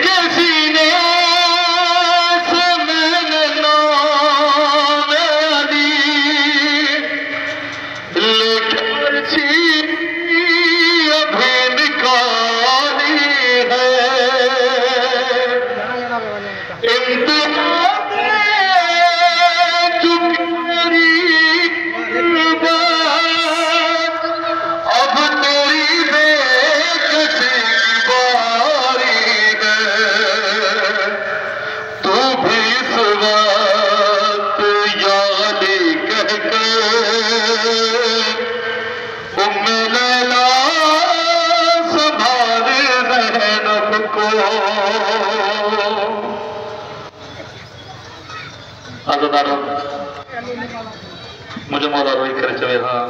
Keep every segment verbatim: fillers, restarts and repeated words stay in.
मुझे मौला रोई कर चवे हाँ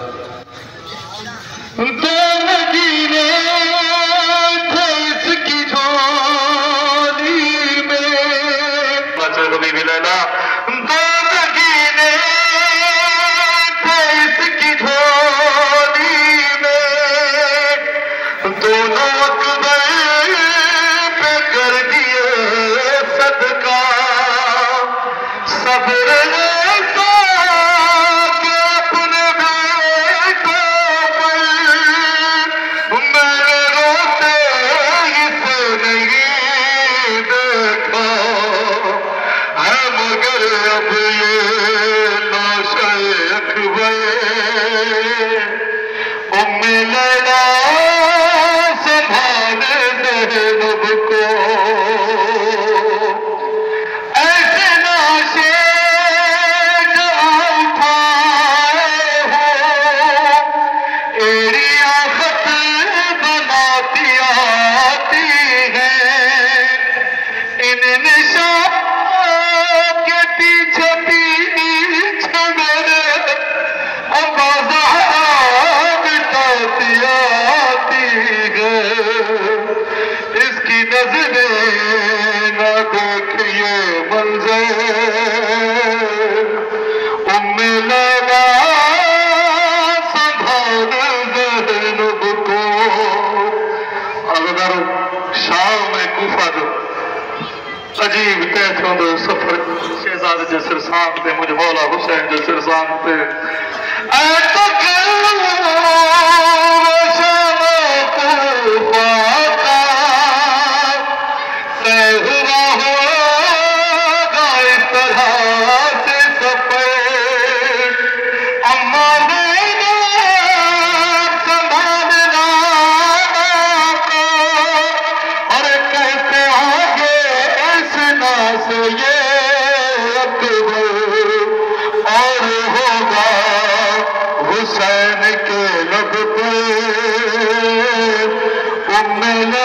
इसकी झोली में कभी भी लेना दो नगीने थे इसकी झोली में दोनों अकबर पे कर दिए सदका सब्र अजीब कैथों दो सफर शहजाद जे सिरसान ते मुझ मौला हुसैन जे सिरसान ते ऐ तो हुसैन के लब पे उम्मे